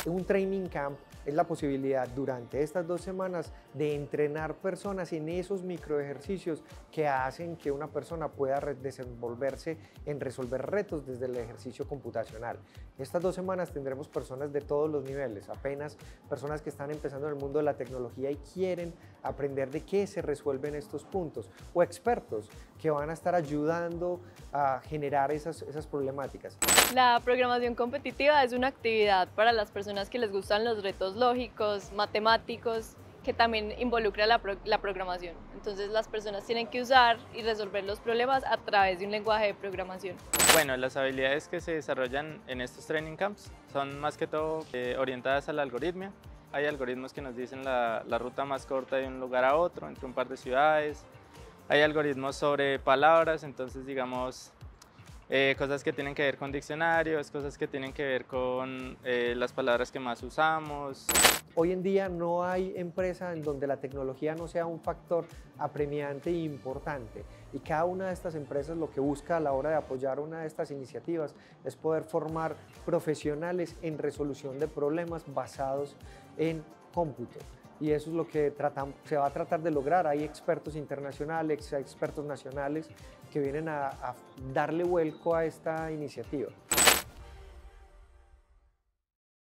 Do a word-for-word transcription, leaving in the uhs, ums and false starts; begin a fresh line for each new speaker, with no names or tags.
Un training camp es la posibilidad durante estas dos semanas de entrenar personas en esos microejercicios que hacen que una persona pueda desenvolverse en resolver retos desde el ejercicio computacional. Estas dos semanas tendremos personas de todos los niveles, apenas personas que están empezando en el mundo de la tecnología y quieren aprender de qué se resuelven estos puntos, o expertos que van a estar ayudando a generar esas, esas problemáticas.
La programación competitiva es una actividad para las personas que les gustan los retos lógicos, matemáticos, que también involucra la, pro la programación. Entonces las personas tienen que usar y resolver los problemas a través de un lenguaje de programación.
Bueno, las habilidades que se desarrollan en estos training camps son más que todo eh, orientadas a la algoritmia. Hay algoritmos que nos dicen la, la ruta más corta de un lugar a otro, entre un par de ciudades. Hay algoritmos sobre palabras, entonces digamos eh, cosas que tienen que ver con diccionarios, cosas que tienen que ver con eh, las palabras que más usamos.
Hoy en día no hay empresa en donde la tecnología no sea un factor apremiante e importante, y cada una de estas empresas lo que busca a la hora de apoyar una de estas iniciativas es poder formar profesionales en resolución de problemas basados en cómputo. Y eso es lo que tratan, se va a tratar de lograr. Hay expertos internacionales, expertos nacionales que vienen a, a darle vuelco a esta iniciativa.